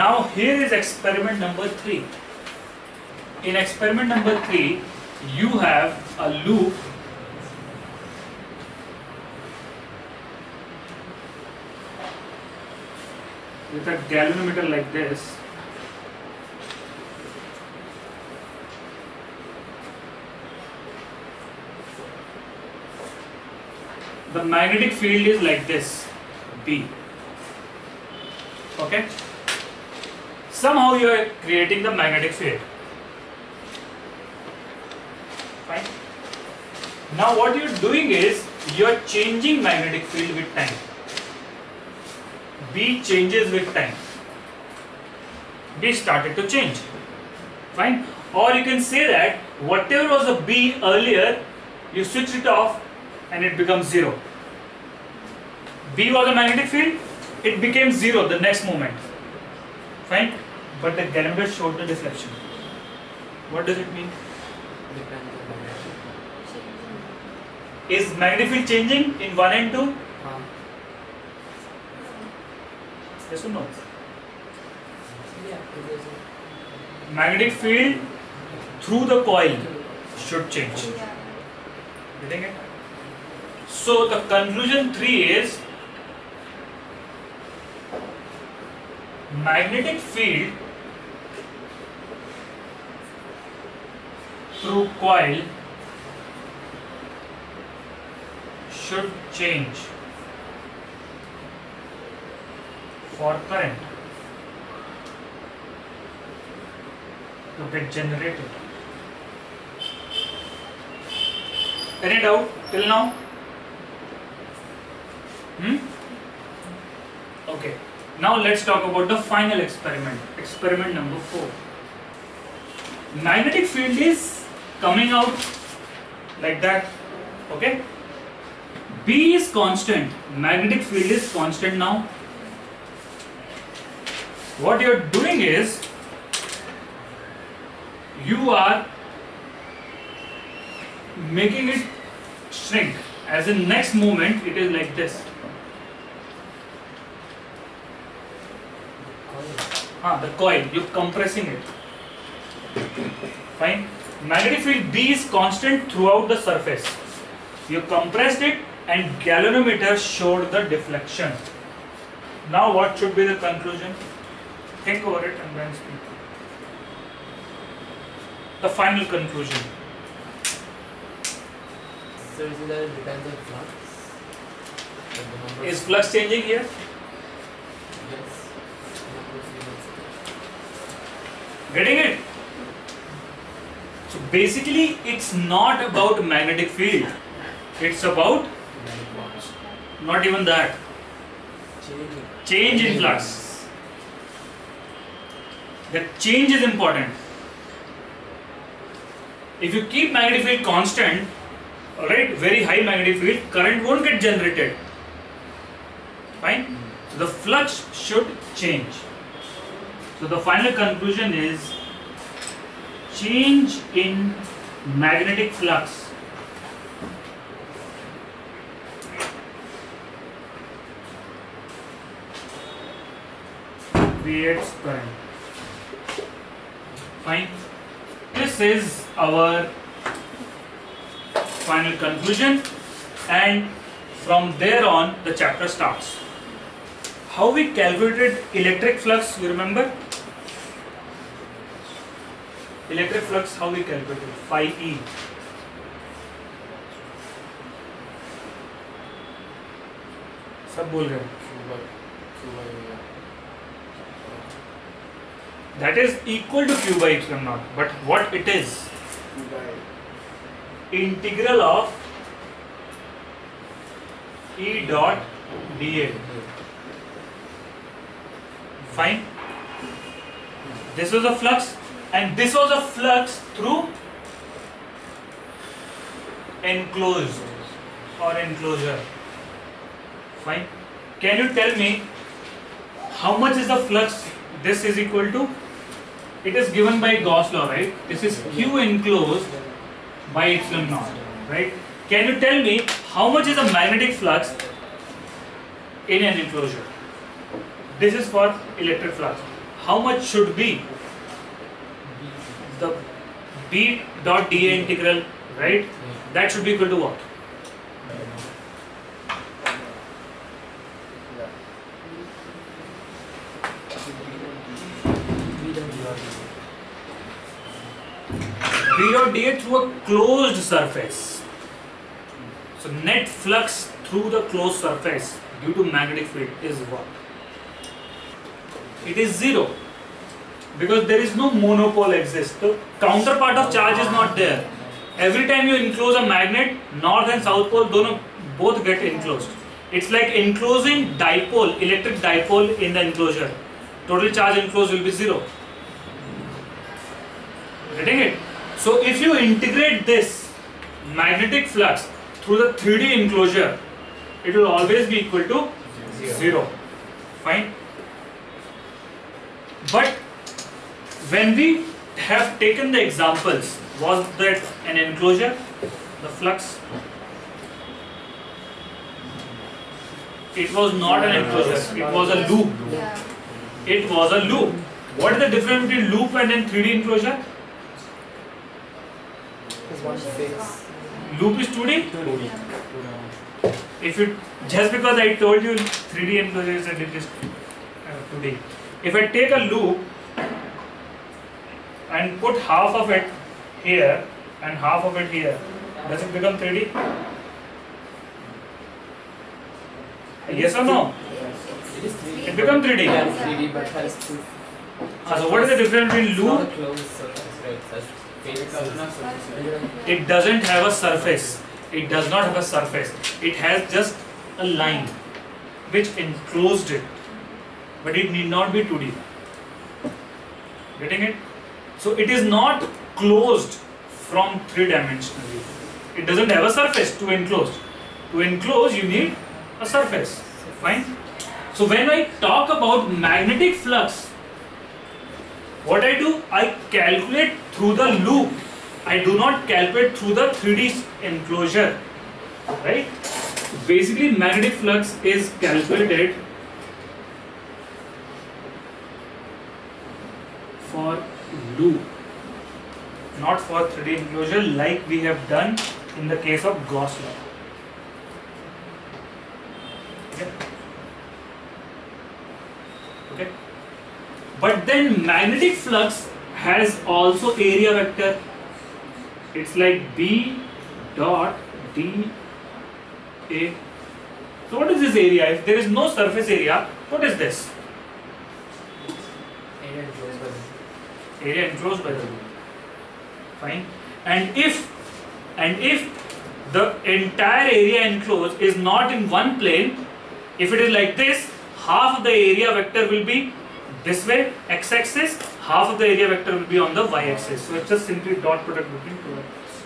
Now here is experiment number 3. In experiment number 3, you have a loop with a galvanometer like this. The magnetic field is like this, B. Okay? Somehow you are creating the magnetic field. Fine. Now what you are doing is, you are changing magnetic field with time. B changes with time. B started to change. Fine. Or you can say that whatever was a B earlier, you switch it off and it becomes 0. B was a magnetic field, it became 0 the next moment. Fine. But the galvanometer showed the deflection. What does it mean? Is magnetic field changing in 1 and 2? Yes or no? Magnetic field through the coil should change. Getting it? So the conclusion 3 is, magnetic field through coil should change for current to get generated. Any doubt till now? Okay. Now let's talk about the final experiment. Experiment number 4. Magnetic field is coming out like that. Okay. B is constant. Magnetic field is constant now. What you are doing is, you are making it shrink. As in next moment it is like this. The coil, you are compressing it. Fine. Magnetic field B is constant throughout the surface. You compressed it and galvanometer showed the deflection. Now what should be the conclusion? Think over it and then speak. The final conclusion. So is it depends on flux? Is flux changing here? Yes. Getting it? So basically it's not about magnetic field. It's about not even that. Change in flux. The change is important. If you keep magnetic field constant, alright, very high magnetic field, current won't get generated. Fine? So the flux should change. So the final conclusion is, change in magnetic flux creates current. Fine. This is our final conclusion, and from there on the chapter starts. How we calculated electric flux, you remember? Electric flux, how we calculated? Phi E. सब बोल रहे हैं. That is equal to Q by epsilon naught. But what it is? Integral of E dot dA. Fine. This was a flux, and this was a flux through enclosed or enclosure. Fine. Can you tell me how much is the flux? This is equal to, it is given by Gauss law, right? This is Q enclosed by epsilon naught, right? Can you tell me how much is the magnetic flux in an enclosure? This is for electric flux. how much should be the B dot dA integral, right? That should be equal to what? B dot dA through a closed surface. So net flux through the closed surface due to magnetic field is what? It is 0, because there is no monopole exists. The counterpart of charge is not there. Every time you enclose a magnet, north and south pole both get enclosed. It's like enclosing dipole, electric dipole in the enclosure. Total charge enclosed will be 0. Getting it? So if you integrate this magnetic flux through the 3D enclosure, it will always be equal to 0. Fine. But when we have taken the examples, was that an enclosure, the flux? It was not an enclosure, it was a loop. It was a loop. What is the difference between loop and then 3D enclosure? One fix. Loop is 2D? If it, just because I told you 3D enclosure is a different 2D. If I take a loop and put half of it here and half of it here, does it become 3D? Yes or no? It is 3D. It becomes 3D. Yeah, it's 3D, but has two. So what is the difference between It's not a loop? closed surface, right? It doesn't have a surface. It does not have a surface. It has just a line which enclosed it. But it need not be 2D. Getting it? So it is not closed from 3-dimensionally. It doesn't have a surface to enclose. To enclose, you need a surface. Fine? So when I talk about magnetic flux, what I do, I calculate through the loop. I do not calculate through the 3D enclosure. Right? Basically, magnetic flux is calculated for loop, not for 3D enclosure like we have done in the case of Gauss law. Okay? Okay? But then magnetic flux has also area vector. It's like B dot dA. So what is this area? If there is no surface area, what is this? Area enclosed by the Area enclosed by the loop. Fine. And if the entire area enclosed is not in one plane, if it is like this, half of the area vector will be this way, x-axis, half of the area vector will be on the y-axis. So it's just simply dot product between two vectors.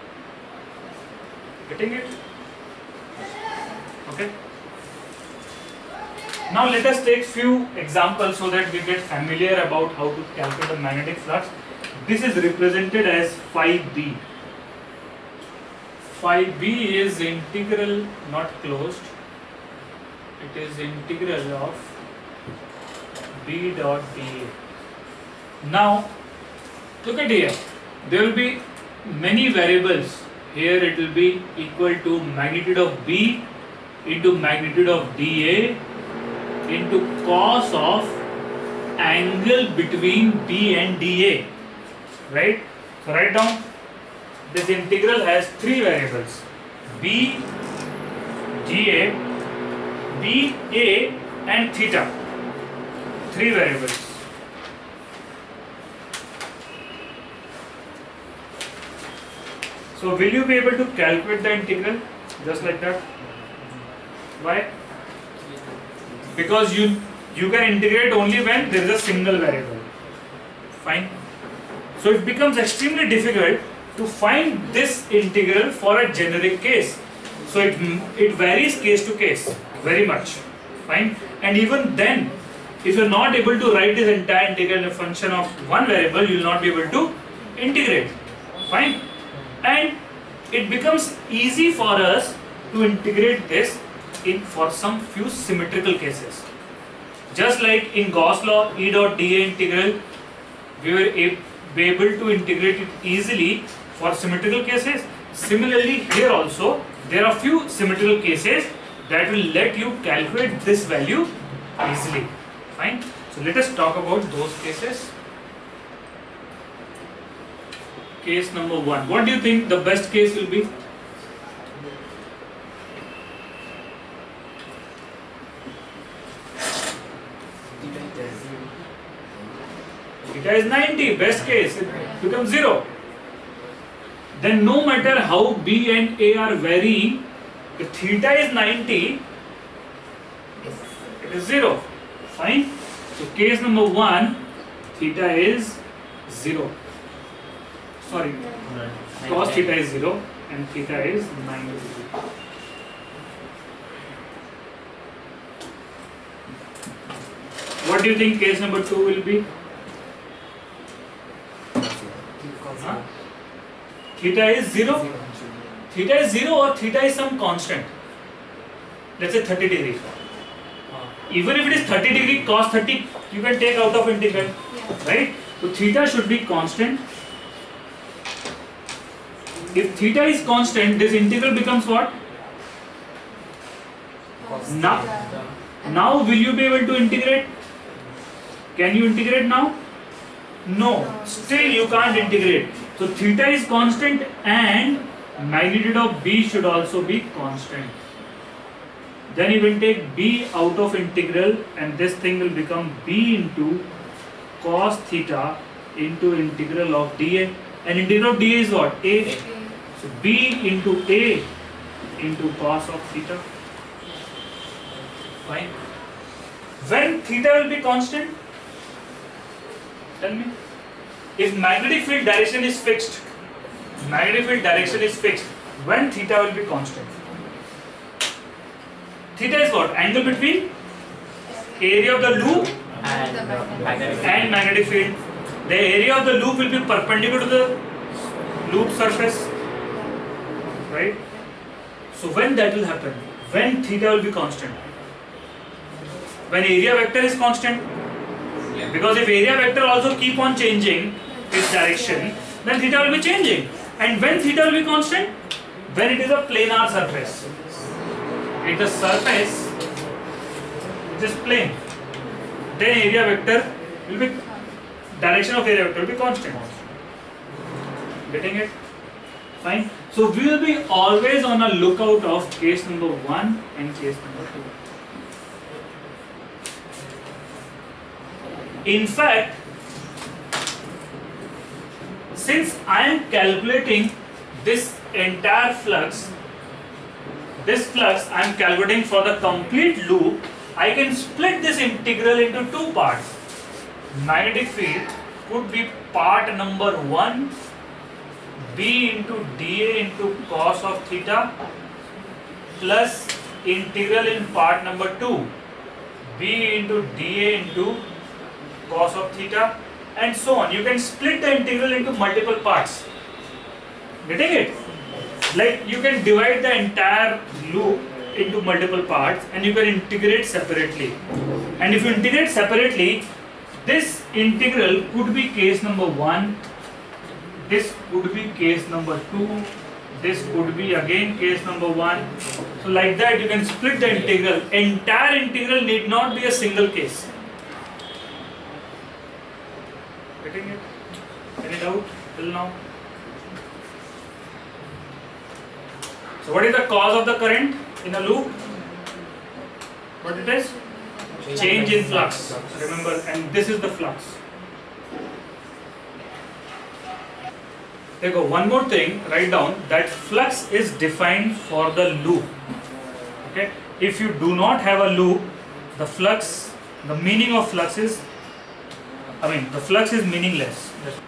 Getting it? Okay. Now let us take few examples so that we get familiar about how to calculate the magnetic flux. This is represented as phi b. Phi b is integral, not closed. It is integral of B dot dA. Now look at here. There will be many variables. Here it will be equal to magnitude of B into magnitude of dA into cos of angle between B and dA. Right? So write down. This integral has three variables: B, dA, BA and theta. Three variables. So will you be able to calculate the integral just like that? Why? Because you can integrate only when there is a single variable. Fine. So it becomes extremely difficult to find this integral for a generic case. So it varies case to case very much. Fine. And even then, if you are not able to write this entire integral in a function of one variable, you will not be able to integrate. Fine. And it becomes easy for us to integrate this in for some few symmetrical cases. Just like in Gauss law, E dot dA integral, we were able to integrate it easily for symmetrical cases. Similarly, here also there are few symmetrical cases that will let you calculate this value easily. Fine. So let us talk about those cases. Case number 1. What do you think the best case will be? Theta is 90, best case, it becomes 0. Then no matter how B and A are varying, if theta is 90, it is 0. Fine. So case number 1, theta is 0. Sorry, cos theta is 0 and theta is 90. What do you think case number 2 will be? Theta is 0. Theta is 0 or theta is some constant. Let's say 30 degree. Even if it is 30 degree, cos 30 you can take out of integral, right? So theta should be constant. If theta is constant, this integral becomes what? Now will you be able to integrate? Can you integrate now? No, still you can't integrate. So theta is constant and magnitude of B should also be constant. Then you will take B out of integral and this thing will become B into cos theta into integral of dA. And integral of dA is what? A. So B into A into cos of theta. Fine. When theta will be constant? Tell me. If magnetic field direction is fixed, when theta will be constant? Theta is what? Angle between area of the loop and magnetic field. The area of the loop will be perpendicular to the loop surface, right? So when that will happen? When theta will be constant? When area vector is constant. Because if area vector also keep on changing its direction, then theta will be changing. And when theta will be constant? When it is a planar surface. If the surface is plane, then area vector will be, direction of area vector will be constant. Getting it? Fine. So we will be always on a lookout of case number 1 and case number 2. In fact, since I am calculating this entire flux, I am calculating for the complete loop, I can split this integral into 2 parts. Magnetic field could be part number 1, B into dA into cos of theta, plus integral in part number 2, B into dA into cos of theta, and so on. You can split the integral into multiple parts. Getting it? Like you can divide the entire loop into multiple parts and you can integrate separately. And if you integrate separately, this integral could be case number 1, this could be case number 2, this could be again case number 1. So like that you can split the integral. Entire integral need not be a single case. Getting it? Any doubt till now? So what is the cause of the current in a loop? What it is? Change in flux. Remember, and this is the flux. There you go. One more thing, write down that flux is defined for the loop. Okay? If you do not have a loop, the flux, the meaning of flux is, the flux is meaningless.